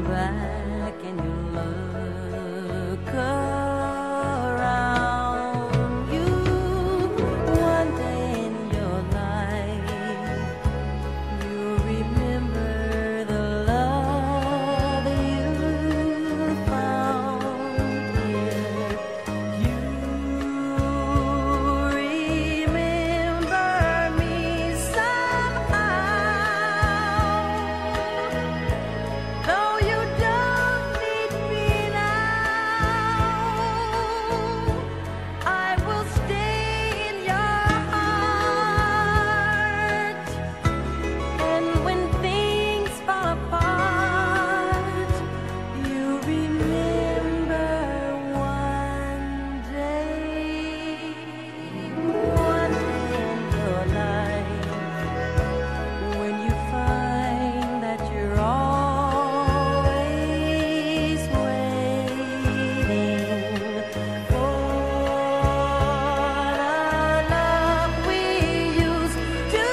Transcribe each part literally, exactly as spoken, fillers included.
back and you look around you, one day in your life you remember the love you found here. You remember me somehow, though you don't need me now. I will stay in your heart, and when things fall apart, you remember one day, one day in your life, when you find that you're always waiting for the love we used to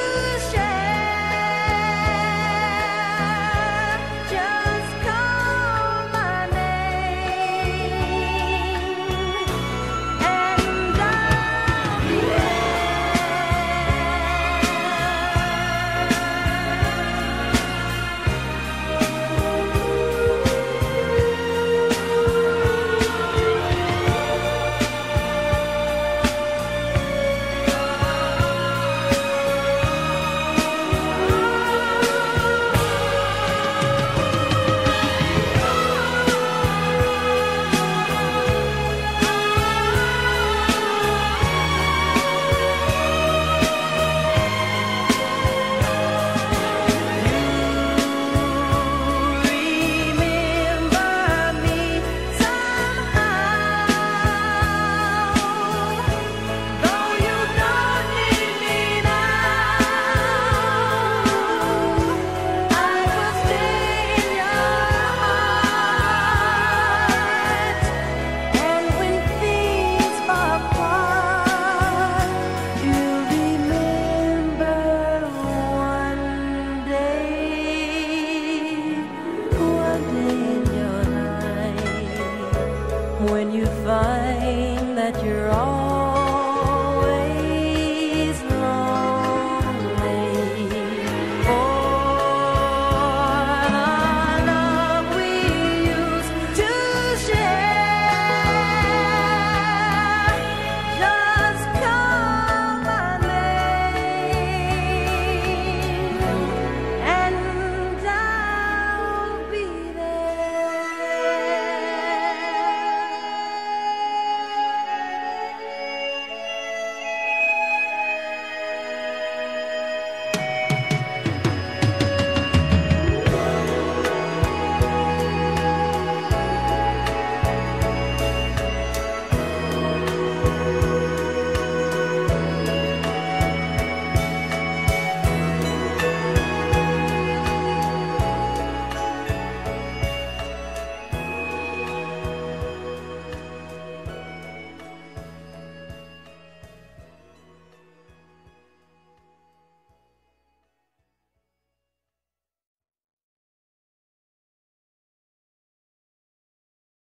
share. Just call my name and I'll be remember me somehow, though you don't need me now. I will stay in your heart, and when things fall apart, you remember one day, one day in your life, when you find that you're all